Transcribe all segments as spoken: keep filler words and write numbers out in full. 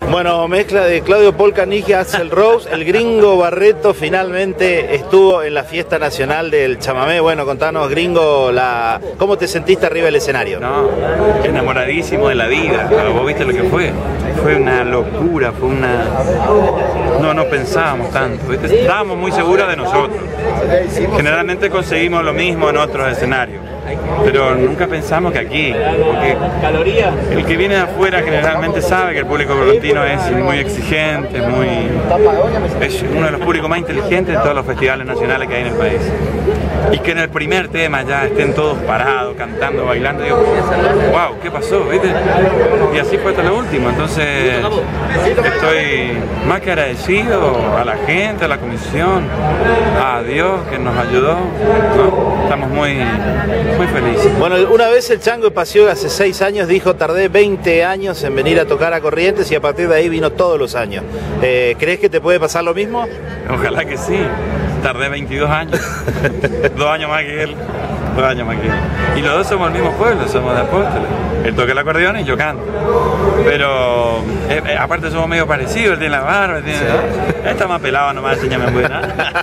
Bueno, mezcla de Claudio Polcanigi, Axel Rose, el Gringo Barreto finalmente estuvo en la fiesta nacional del chamamé. Bueno, contanos, Gringo, la... ¿cómo te sentiste arriba del escenario? No, enamoradísimo de la vida. Vos viste lo que fue. Fue una locura, fue una... No, no pensábamos tanto, ¿viste? Estábamos muy seguros de nosotros. Generalmente conseguimos lo mismo en otros escenarios, pero nunca pensamos que aquí, porque el que viene de afuera generalmente sabe que el público correntino es muy exigente, muy, es uno de los públicos más inteligentes de todos los festivales nacionales que hay en el país. Y que en el primer tema ya estén todos parados, cantando, bailando, digo, wow, ¿qué pasó? ¿Viste? Y así fue hasta lo último. Entonces estoy más que agradecido a la gente, a la comisión, a Dios que nos ayudó, ¿no? Estamos muy, muy felices. Bueno, una vez el Chango Espacio hace seis años dijo: tardé veinte años en venir a tocar a Corrientes y a partir de ahí vino todos los años. Eh, ¿Crees que te puede pasar lo mismo? Ojalá que sí. Tardé veintidós años, dos años más que él, dos años más que él. Y los dos somos el mismo pueblo, somos de Apóstoles. Él toca el acordeón y yo canto. Pero, eh, eh, aparte somos medio parecidos, él tiene la barba, tiene... Él está más pelado nomás, enséñame en buena.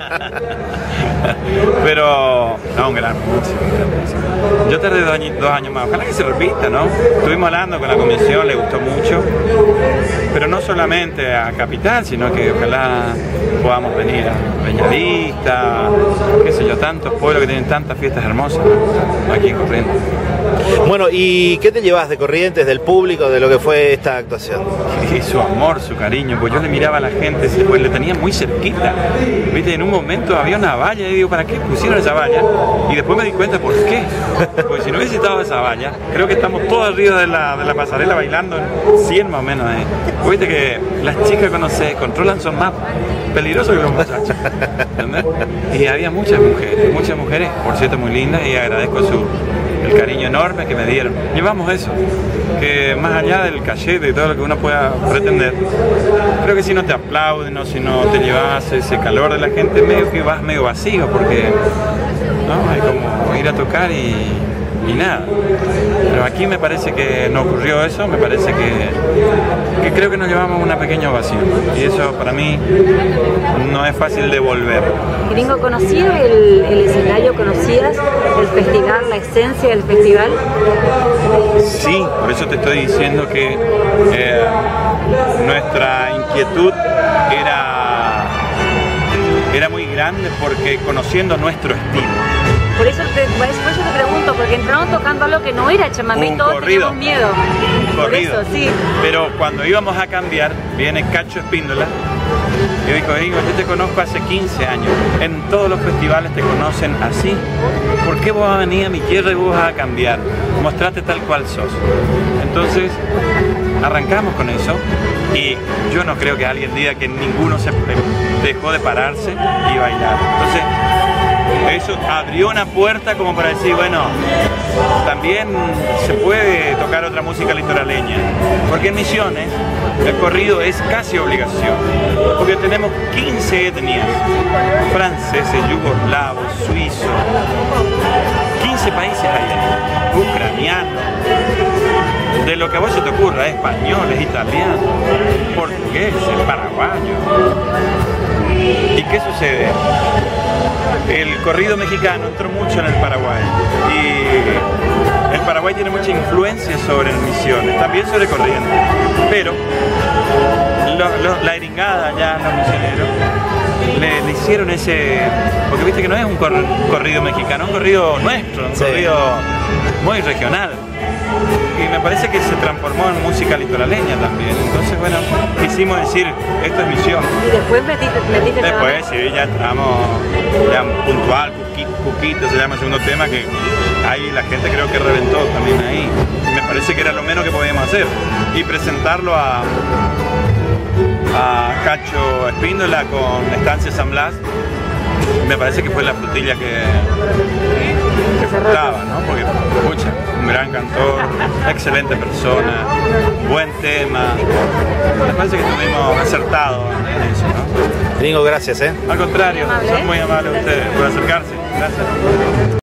Pero, no, un gran músico, un gran músico. Yo tardé dos años, dos años más, ojalá que se repita, ¿no? Estuvimos hablando con la comisión, le gustó mucho. Pero no solamente a Capital, sino que ojalá podamos venir a Peñavista, qué sé yo, tantos pueblos que tienen tantas fiestas hermosas, ¿no? Aquí en Corrientes. Bueno, ¿y qué te llevas de Corrientes, del público, de lo que fue esta actuación? Y su amor, su cariño, pues yo le miraba a la gente, pues le tenía muy cerquita. Viste, en un momento había una valla y digo, ¿para qué pusieron esa valla? Y después me di cuenta por qué. Porque si no hubiese estado esa valla, creo que estamos todos arriba de la, de la pasarela bailando en cien más o menos. ¿Eh? Viste que las chicas cuando se controlan son más peligrosos que los muchachos. ¿Entendés? Y había muchas mujeres, muchas mujeres, por cierto, muy lindas, y agradezco su... el cariño enorme que me dieron. Llevamos eso, que más allá del cachete y todo lo que uno pueda pretender, creo que si no te aplauden o si no te llevas ese calor de la gente, medio que vas medio vacío, porque ¿no? Hay como ir a tocar y, y nada. Pero aquí me parece que no ocurrió eso, me parece que, que creo que nos llevamos una pequeña ovación, y eso para mí no es fácil de volver. Gringo, ¿conocías el, el escenario? ¿Conocías el festival, la esencia del festival? Sí, por eso te estoy diciendo que eh, nuestra inquietud era, era muy grande, porque conociendo nuestro estilo. Por eso, te, por eso te pregunto, porque entraron tocando algo que no era chamamé y todos teníamos miedo. Un corrido. Por eso, sí. Pero cuando íbamos a cambiar, viene Cacho Espíndola y dijo: Gringo, yo te conozco hace quince años, en todos los festivales te conocen así, ¿por qué vos vas a venir a mi tierra y vos vas a cambiar? Mostrate tal cual sos. Entonces arrancamos con eso, y yo no creo que alguien diga que ninguno se dejó de pararse y bailar. Entonces eso abrió una puerta como para decir, bueno, también se puede tocar otra música litoraleña, porque en Misiones el corrido es casi obligación, porque tenemos quince etnias, franceses, yugoslavos, suizos, quince países hay ahí, ucranianos, de lo que a vos se te ocurra, españoles, italianos, portugueses, paraguayos. ¿Y qué sucede? El corrido mexicano entró mucho en el Paraguay, y el Paraguay tiene mucha influencia sobre Misiones, también sobre Corrientes, pero lo, lo, la eringada ya, los misioneros, le, le hicieron ese, porque viste que no es un cor, corrido mexicano, es un corrido nuestro, un sí. corrido muy regional. Y me parece que se transformó en música litoraleña también. Entonces, bueno, quisimos decir, esto es Misión. Y después metiste, metiste Después, sí, ya entramos, ya puntual, Cuquito, Cuquito se llama el segundo tema, que ahí la gente creo que reventó también ahí. Y me parece que era lo menos que podíamos hacer. Y presentarlo a, a Cacho Espíndola con Estancia San Blas, me parece que fue la frutilla que, que faltaba, ¿no? Porque, escucha, un gran cantor, excelente persona, buen tema. Me parece que estuvimos acertados en eso, ¿no? Gringo, gracias, ¿eh? Al contrario, son muy amables ustedes por acercarse. Gracias.